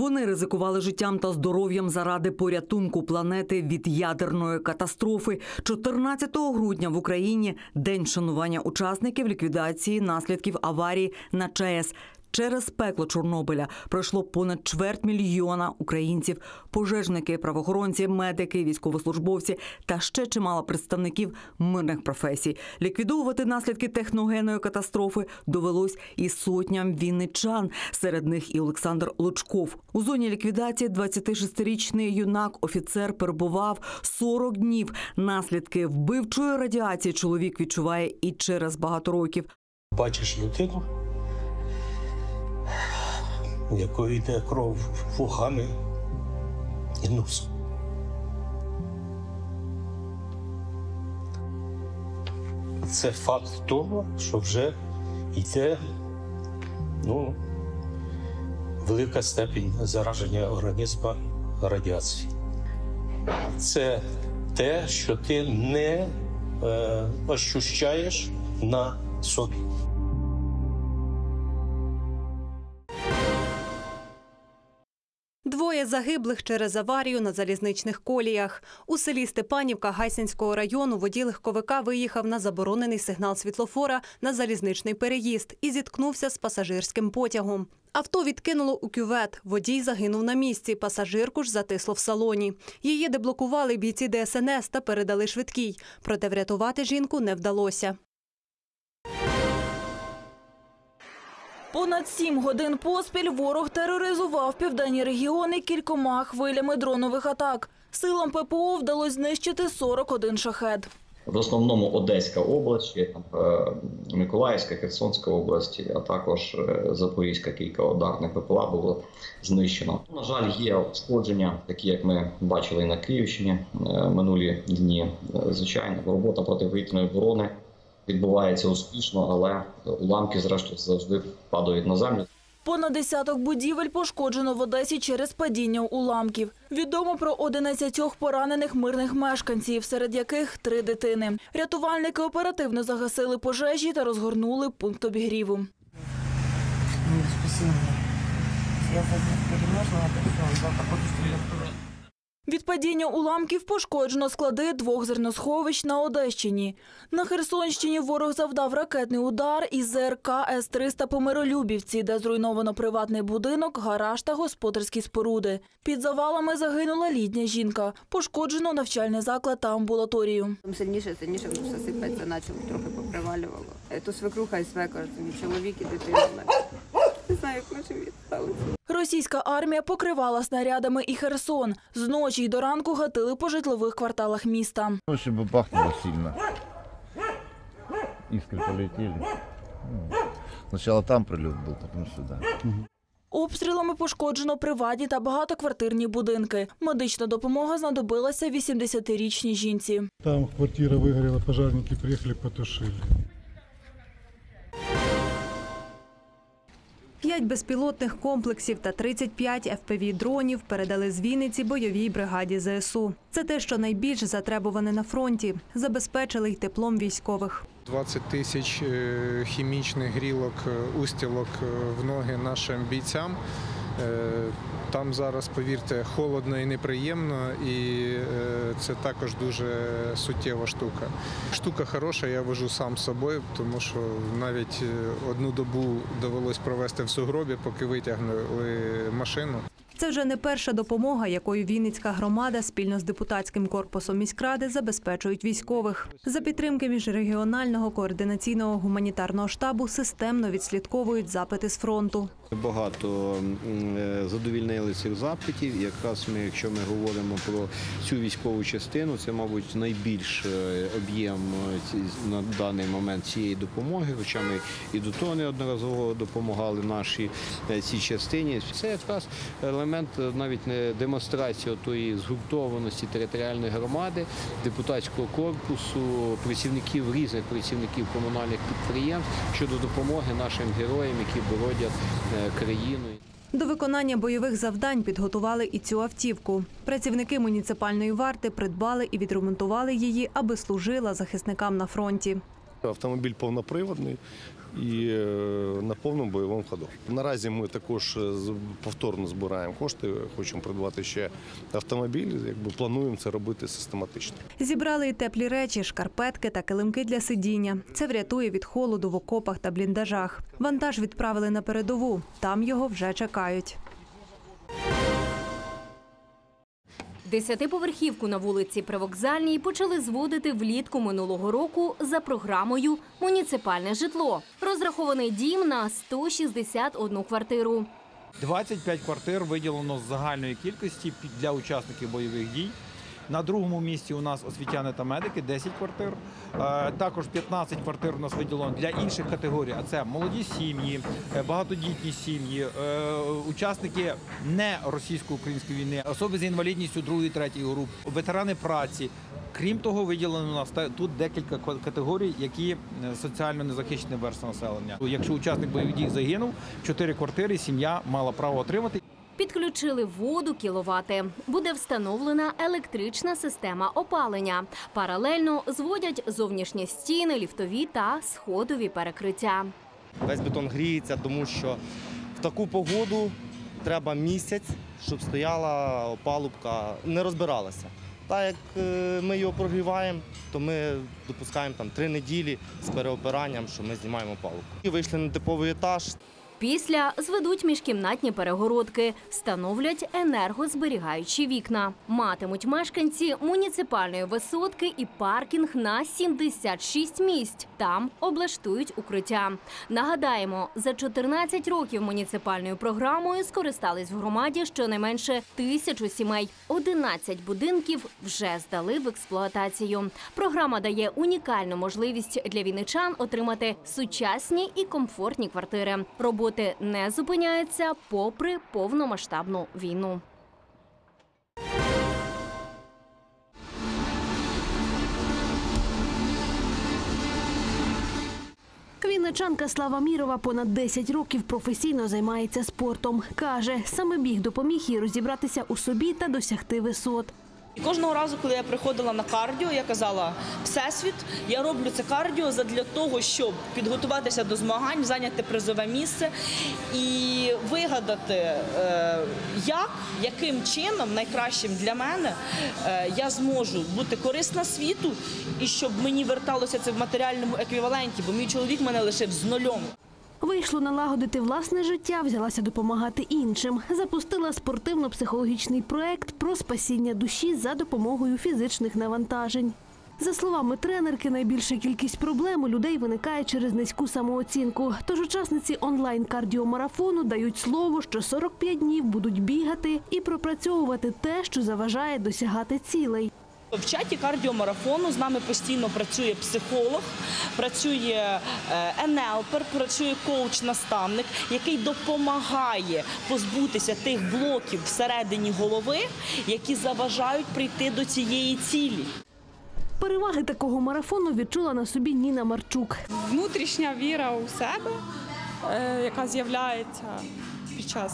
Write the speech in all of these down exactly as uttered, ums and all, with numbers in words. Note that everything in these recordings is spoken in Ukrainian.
Вони ризикували життям та здоров'ям заради порятунку планети від ядерної катастрофи. чотирнадцятого грудня в Україні – день вшанування учасників ліквідації наслідків аварії на ЧАЕС. Через пекло Чорнобиля пройшло понад чверть мільйона українців. Пожежники, правоохоронці, медики, військовослужбовці та ще чимало представників мирних професій. Ліквідовувати наслідки техногенної катастрофи довелось і сотням вінничан. Серед них і Олександр Лучков. У зоні ліквідації двадцятишестирічний юнак-офіцер перебував сорок днів. Наслідки вбивчої радіації чоловік відчуває і через багато років. Бачиш людину, якої йде кров вухами і носом. Це факт того, що вже йде ну, велика степінь зараження організму радіацією. Це те, що ти не е, ощущаєш на собі. Двоє загиблих через аварію на залізничних коліях. У селі Степанівка Гайсинського району водій легковика виїхав на заборонений сигнал світлофора на залізничний переїзд і зіткнувся з пасажирським потягом. Авто відкинуло у кювет. Водій загинув на місці, пасажирку ж затисло в салоні. Її деблокували бійці Де Ес Ен Ес та передали швидкій. Проте врятувати жінку не вдалося. Понад сім годин поспіль ворог тероризував південні регіони кількома хвилями дронових атак. Силам Пе Пе О вдалося знищити сорок один шахед. В основному Одеська область, Миколаївська, Херсонська область, а також Запорізька, кілька ударних Бе Пе Ла було знищено. На жаль, є ушкодження, такі як ми бачили на Київщині минулі дні. Звичайно, робота протиповітряної оборони відбувається успішно, але уламки, зрештою, завжди падають на землю. Понад десяток будівель пошкоджено в Одесі через падіння уламків. Відомо про одинадцятьох поранених мирних мешканців, серед яких три дитини. Рятувальники оперативно загасили пожежі та розгорнули пункт обігріву. Від падіння уламків пошкоджено склади двох зерносховищ на Одещині. На Херсонщині ворог завдав ракетний удар із Зе Ер Ка Ес триста по Миролюбівці, де зруйновано приватний будинок, гараж та господарські споруди. Під завалами загинула літня жінка. Пошкоджено навчальний заклад та амбулаторію. Сильніше, сильніше все сипеться, наче трохи попривалювало. То свекруха і свекор, чоловік і дитина. Не знаю, як ми живі сталося. Російська армія покривала снарядами і Херсон. З ночі й до ранку гатили по житлових кварталах міста. Ночью бахнуло сильно. Искры полетели. Сначала там прилет был, потом сюда. Обстрілами пошкоджено приватні та багатоквартирні будинки. Медична допомога знадобилася вісімдесятирічній жінці. Там квартира вигоріла, пожежники приїхали, потушили. П'ять безпілотних комплексів та тридцять п'ять еф пі ві-дронів передали з Вінниці бойовій бригаді Зе Ес У. Це те, що найбільш затребуване на фронті. Забезпечили й теплом військових. двадцять тисяч хімічних грілок, устілок в ноги нашим бійцям. Там зараз, повірте, холодно і неприємно, і це також дуже суттєва штука. Штука хороша, я вожу сам з собою, тому що навіть одну добу довелось провести в сугробі, поки витягнули машину. Це вже не перша допомога, якою Вінницька громада спільно з депутатським корпусом міськради забезпечують військових. За підтримки міжрегіонального координаційного гуманітарного штабу системно відслідковують запити з фронту. Багато задовільнили цих запитів. Якраз ми, якщо ми говоримо про цю військову частину, це, мабуть, найбільший об'єм на даний момент цієї допомоги, хоча ми і до того неодноразово допомагали нашій цій частині. Це якраз елемент навіть не демонстрації тої згуртованості територіальної громади, депутатського корпусу, працівників, різних працівників комунальних підприємств щодо допомоги нашим героям, які боронять країну. До виконання бойових завдань підготували і цю автівку. Працівники муніципальної варти придбали і відремонтували її, аби служила захисникам на фронті. Автомобіль повноприводний, і на повному бойовому ходу. Наразі ми також повторно збираємо кошти, хочемо придбати ще автомобіль, якби плануємо це робити систематично. Зібрали і теплі речі, шкарпетки та килимки для сидіння. Це врятує від холоду в окопах та бліндажах. Вантаж відправили на передову. Там його вже чекають. Десятиповерхівку на вулиці Привокзальній почали зводити влітку минулого року за програмою «Муніципальне житло». Розрахований дім на сто шістдесят одну квартиру. двадцять п'ять квартир виділено з загальної кількості для учасників бойових дій. На другому місці у нас освітяни та медики – десять квартир. Також п'ятнадцять квартир у нас виділено для інших категорій, а це молоді сім'ї, багатодітні сім'ї, учасники не російсько-української війни, особи з інвалідністю другої-третьої груп, ветерани праці. Крім того, виділено у нас тут декілька категорій, які соціально незахищені верстви населення. Якщо учасник бойових дій загинув, чотири квартири сім'я мала право отримати. Підключили воду, кіловати. Буде встановлена електрична система опалення. Паралельно зводять зовнішні стіни, ліфтові та сходові перекриття. Весь бетон гріється, тому що в таку погоду треба місяць, щоб стояла опалубка, не розбиралася. Так як ми його прогріваємо, то ми допускаємо там три неділі з переопиранням, що ми знімаємо опалубку. І вийшли на типовий етаж. Після зведуть міжкімнатні перегородки, встановлять енергозберігаючі вікна. Матимуть мешканці муніципальної висотки і паркінг на сімдесят шість місць. Там облаштують укриття. Нагадаємо, за чотирнадцять років муніципальною програмою скористались в громаді щонайменше тисячу сімей. одинадцять будинків вже здали в експлуатацію. Програма дає унікальну можливість для вінничан отримати сучасні і комфортні квартири. Роботи не зупиняються попри повномасштабну війну. Вінничанка Слава Мірова понад десять років професійно займається спортом. Каже, саме біг допоміг їй розібратися у собі та досягти висот. І кожного разу, коли я приходила на кардіо, я казала, Всесвіт, я роблю це кардіо задля того, щоб підготуватися до змагань, зайняти призове місце і вигадати, як, яким чином найкращим для мене я зможу бути корисна світу і щоб мені верталося це в матеріальному еквіваленті, бо мій чоловік мене лишив з нульом. Вийшло налагодити власне життя, взялася допомагати іншим. Запустила спортивно-психологічний проект про спасіння душі за допомогою фізичних навантажень. За словами тренерки, найбільша кількість проблем у людей виникає через низьку самооцінку. Тож учасниці онлайн-кардіомарафону дають слово, що сорок п'ять днів будуть бігати і пропрацьовувати те, що заважає досягати цілей. В чаті кардіомарафону з нами постійно працює психолог, працює ен ел пе ер, працює коуч-наставник, який допомагає позбутися тих блоків всередині голови, які заважають прийти до цієї цілі. Переваги такого марафону відчула на собі Ніна Марчук. Внутрішня віра у себе, яка з'являється під час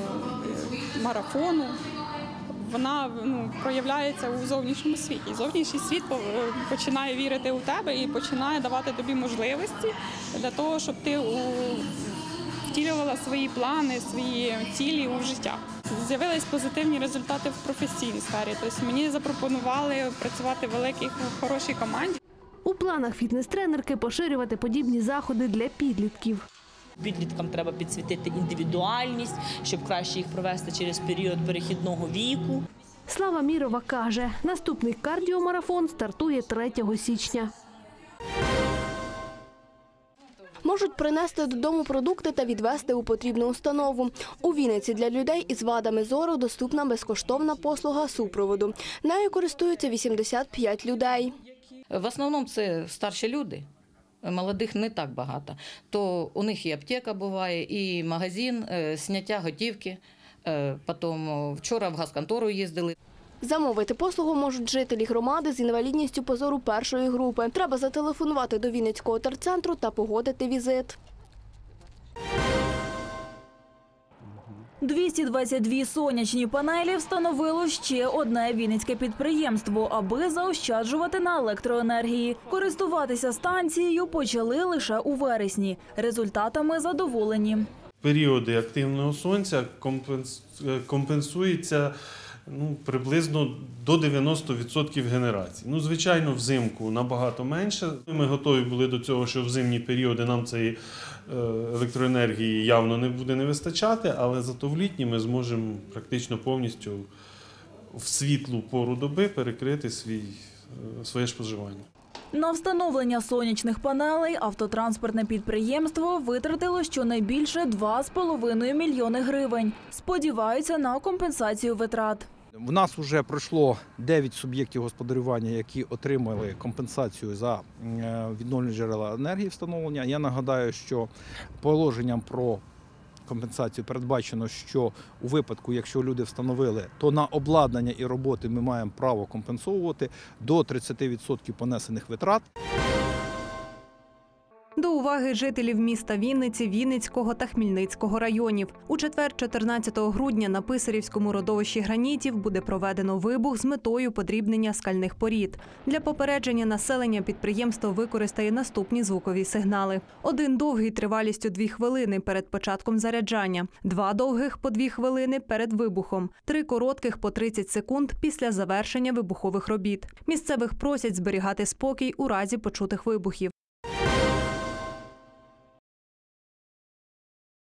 марафону, вона ну, проявляється у зовнішньому світі. Зовнішній світ починає вірити у тебе і починає давати тобі можливості для того, щоб ти втілювала свої плани, свої цілі у життя. З'явились позитивні результати в професійній сфері. Тобто мені запропонували працювати в великій, хорошій команді. У планах фітнес-тренерки поширювати подібні заходи для підлітків. Підліткам треба підсвітити індивідуальність, щоб краще їх провести через період перехідного віку. Слава Мірова каже, наступний кардіомарафон стартує третього січня. Можуть принести додому продукти та відвезти у потрібну установу. У Вінниці для людей із вадами зору доступна безкоштовна послуга супроводу. Нею користуються вісімдесят п'ять людей. В основному це старші люди. Молодих не так багато. То у них і аптека буває, і магазин, зняття готівки. Потім вчора в газконтору їздили. Замовити послугу можуть жителі громади з інвалідністю по зору першої групи. Треба зателефонувати до Вінницького терцентру та погодити візит. двісті двадцять дві сонячні панелі встановило ще одне вінницьке підприємство, аби заощаджувати на електроенергії. Користуватися станцією почали лише у вересні. Результатами задоволені. Періоди активного сонця компенсуються ну, приблизно до дев'яноста відсотків генерації. Ну, звичайно, взимку набагато менше. Ми готові були до цього, що в зимні періоди нам цієї електроенергії явно не буде не вистачати, але зато в літні ми зможемо практично повністю в світлу пору доби перекрити свій, своє споживання. На встановлення сонячних панелей автотранспортне підприємство витратило щонайбільше два з половиною мільйони гривень. Сподіваються на компенсацію витрат. В нас вже пройшло дев'ять суб'єктів господарювання, які отримали компенсацію за відновлювальні джерела енергії встановлення. Я нагадаю, що положенням про компенсацію передбачено, що у випадку, якщо люди встановили, то на обладнання і роботи ми маємо право компенсовувати до тридцяти відсотків понесених витрат. До уваги жителів міста Вінниці, Вінницького та Хмельницького районів. У четвер, чотирнадцятого грудня, на Писарівському родовищі гранітів буде проведено вибух з метою подрібнення скальних порід. Для попередження населення підприємство використає наступні звукові сигнали. Один довгий тривалістю дві хвилини перед початком заряджання, два довгих по дві хвилини перед вибухом, три коротких по тридцять секунд після завершення вибухових робіт. Місцевих просять зберігати спокій у разі почутих вибухів.